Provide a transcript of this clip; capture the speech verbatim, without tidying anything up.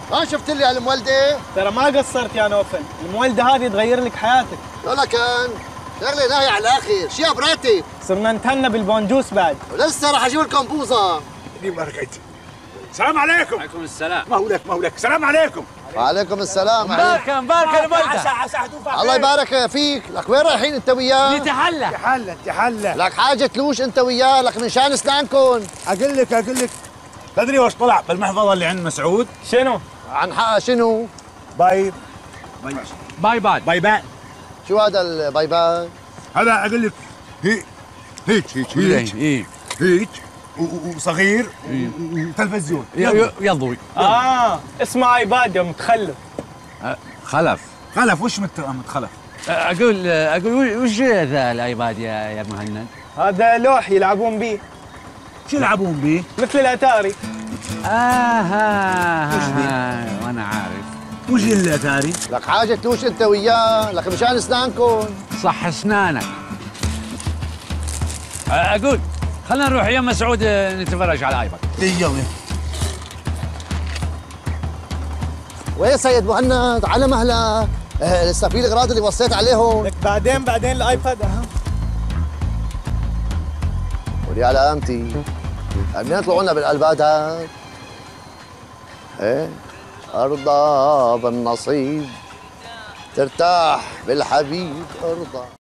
ما شفت لي هالمولده؟ ترى ما قصرت يا نوفل، المولده هذه تغير لك حياتك. ولا كان شغله ناهي على الاخر، شيء براتب. صرنا نتهنى بالبونجوس بعد. ولسه راح اجيب لكم بوظه. دي بركتي. السلام عليكم. وعليكم السلام. ما هو لك ما هو لك، السلام عليكم. وعليكم السلام. مباركة مباركة المولدة. عسى عسى هتوفى. الله يبارك فيك، لك وين رايحين انت وياه؟ نتحلى. تحلى تحلى. لك حاجه تلوش انت وياه، لك من شان اسنانكم. اقول لك اقول لك تدري وش طلع بالمحفظه اللي عند مسعود؟ شنو؟ عن حق شنو؟ باي باي باي. باي باي. شو هذا الباي باي؟ هذا اقول لك هيك هيك هيك هيك ايه هيك وصغير وتلفزيون. يضوي. اه اسمه ايباد يا متخلف. خلف. خلف وش مت متخلف؟ اقول اقول وش ذا الايباد يا يا مهند؟ هذا لوح يلعبون به. شو يلعبون به؟ مثل الاتاري. اه ها ها وانا عارف. وش الاتاري؟ لك حاجه تلوش انت وياه، لك مشان اسنانكم. صح اسنانك. اقول خلينا نروح يم مسعود نتفرج على الايباد. يلا. وين سيد مهند؟ على مهلك. آه لسه في الاغراض اللي وصيت عليهم. لك بعدين بعدين الايباد اهم. ولي على قامتي. منين طلعوا لنا بالقلبات هاد؟ ايه ارضى بالنصيب ترتاح بالحبيب ارضى.